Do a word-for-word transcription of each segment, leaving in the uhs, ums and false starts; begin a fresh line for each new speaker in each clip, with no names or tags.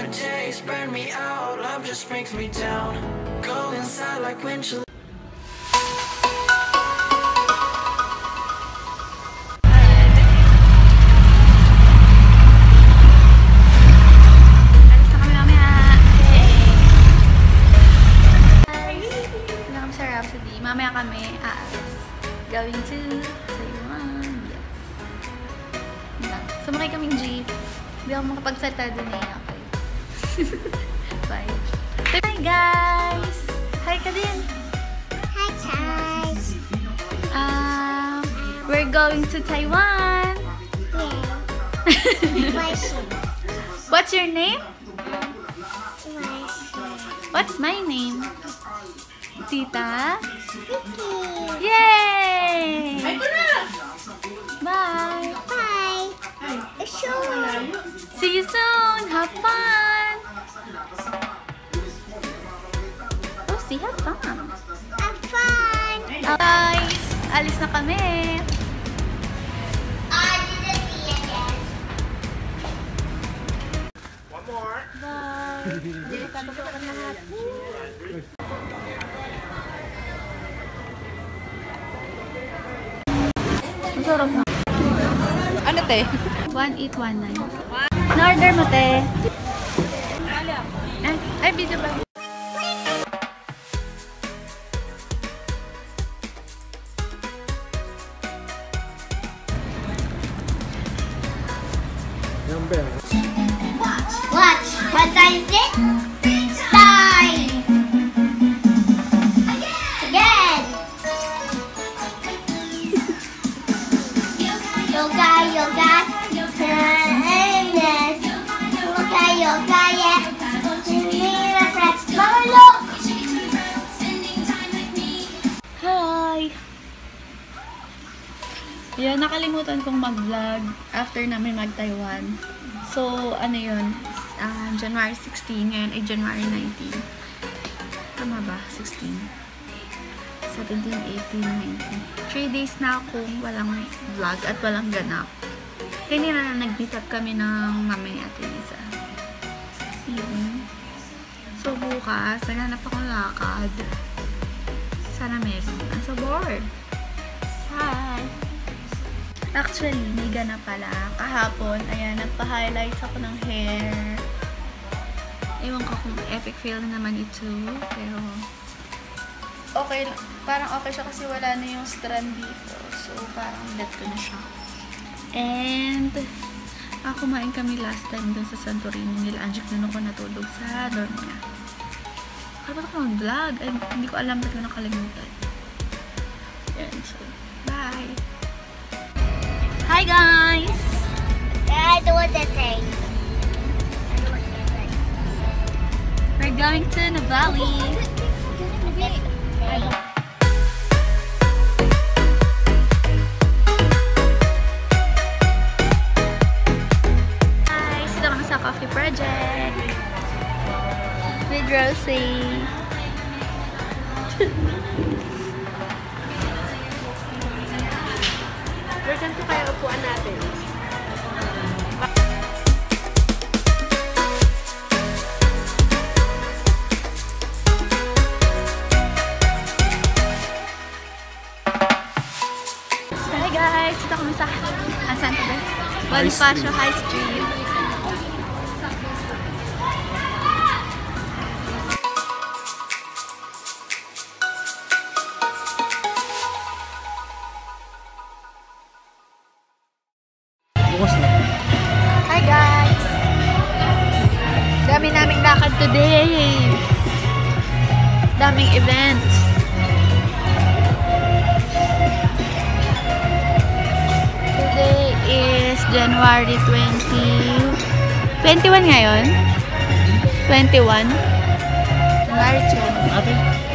Summer days burn me out, love just brings me down. Go inside like when she
mamaya kami aalis. Going to Taiwan. Yes. Sumakay kaming jeep. Hindi ako makapagsalita doon eh. Okay. Bye. Hi guys! Hi ka din!
Hi guys!
Um, we're going to Taiwan!
Yeah.
What's your name?
My
What's my name? Tita?
Vicky.
Yay! Bye!
Bye. Sure.
See you soon! Have fun! Oh, see, have fun!
Have fun.
Guys! Alis na kami!
I didn't see it yet.
One more.
Bye! Delikado po ang lahat. Ang sarap na.
Ano te?
one eight one nine. Na-order mo, te? Ay, ay, video ba?
Watch. Watch. What time is it? Time. Again. Yoga, yoga. Kindness. Yoga, yoga, yeah. Mira, press. Mama,
Hi! Yun, nakalimutan kong mag-vlog after namin mag-Taiwan. So, ano yun? Uh, January sixteen, ngayon ay January nineteen. Tama ba? sixteen. seventeen, eighteen, nineteen. three days na akong walang vlog at walang ganap. Kaya na nag-meet up kami ng mami at Lisa. Yun. So, bukas, naghanap akong lakad. Sana meron. I'm so bored. Hi! Actually, may ganap pala. Kahapon, ayan, nagpa-highlights ako ng hair. Ewan ko kung epic fail na naman ito. Pero, okay lang. Parang okay siya kasi wala na yung strand dito. So, parang dead ko na siya. And, ah, kumain kami last time dun sa Santorini. Nila Anjik nun ako natulog sa dorm niya. Kaya ako mag-vlog. Ay, hindi ko alam ba't ko nakalimutan. Yan. So, bye! Hi guys!
I do the thing.
We're going to Nuvali. Guys, ito kami sa Coffee Project with Rosie.
Saan po kaya upuan natin?
Hi guys! Ito kami sa ah, saan ba? Bonifacio High Street. Hi guys! Dami naming lakad today. Daming events. Today is January twentieth. twenty-one ngayon? twenty-one? January twentieth.
Ate?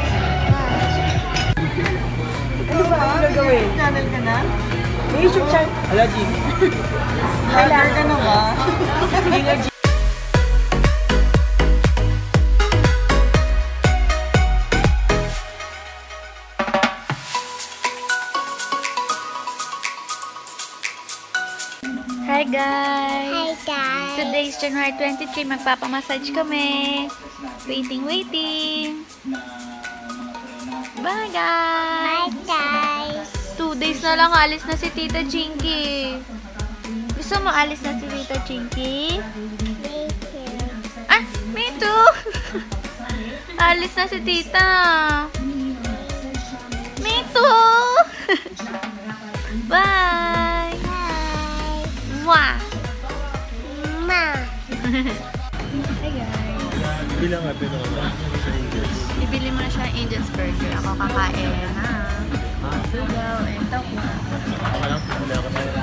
Ano ba ang gagawin? Channel ka na? May YouTube channel.
Ala, G.
Vlogger ka na ba? Sige nga, G.
Hi guys!
Hi guys.
Today guys! January twenty-three, magpapamassage kami. Waiting, waiting. Bye guys!
Bye guys.
Two days na lang alis na si Tita Chinky. Gusto mo alis na si Tita Chinky?
Me too.
Ah, me too! Alis na si Tita. Me too! Bye!
Bye.
Mwah!
Ma.
Hey guys.
Bilang natin ako sa Angels.
Bibili mo na siya ng Angel's Burger. Ako kakain na. Sugaw and tokwa.
Ako lang, wala ako tayo.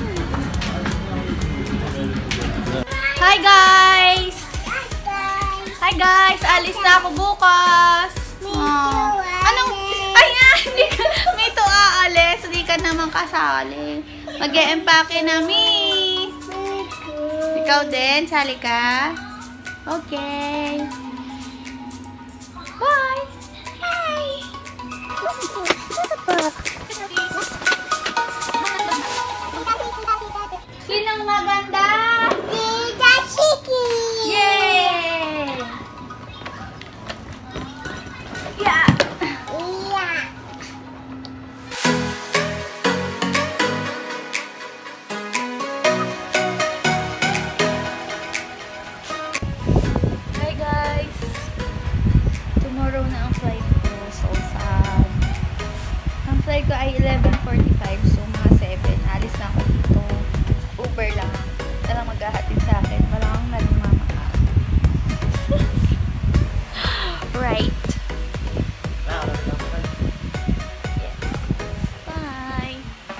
Hi guys!
Bye guys.
Hi guys! Alis na ako bukas! Oh. Anong? Ay nga! Hindi ka, may to aalis. Hindi ka naman kasali. Mag-e-empake na, mi. Ikaw din? Sali ka? Okay. Bye!
Bye.
Sinong maganda?
Tita Chiki.
Yay! Yeah!
Yeah.
Hi guys! Tomorrow na ang flight ko. So sad. Ang flight ko ay eleven forty-five. So mga seven. Alis na ako dito. Uber lang. Walang maghahatid sa akin. Walang akong nagmamaka. Right. Yes. Bye!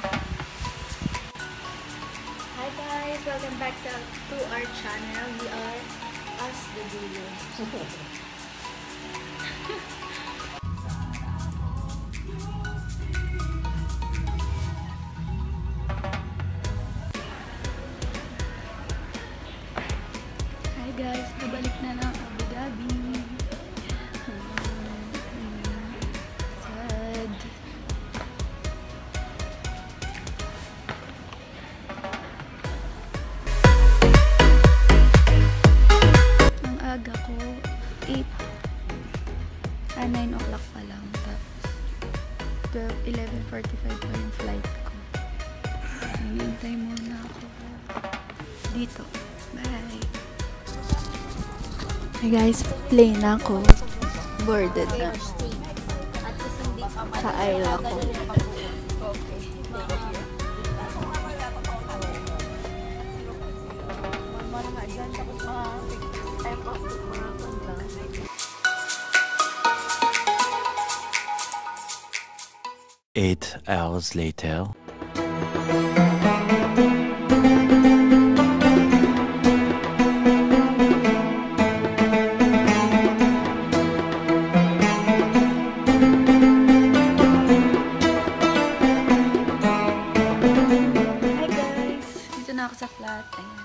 Hi guys! Welcome back to, to our channel. We are Us the Duos. Hi guys! Nabalik na ng Abu Dhabi. Sad. Ang aga ko, eight, ah, nine o'clock pa lang. Tapos, twelve, eleven forty-five pa yung flight ko. Hinihintay muna ako dito. Bye! Hey guys, plane na ako. Boarded na. Sa Ayla ko.
Eight hours later.
Hi guys! Dito na ako sa flat. Ayan.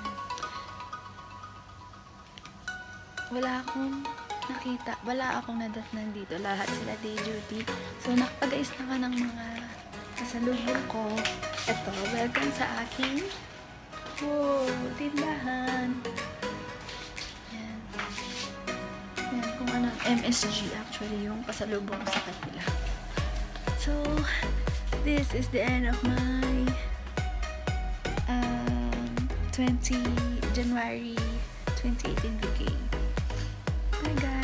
Wala akong nakita. Wala akong nadatnan dito. Lahat sila day duty. So, nakapag-ayos na ka ng mga kasalubong ko. Ito, welcome sa aking wow, tindahan. Ayan. Ayan, kung ano, M S G actually yung pasalubong sa kanila. So, this is the end of my um, twenty January twenty eighteen vacay. Bye guys!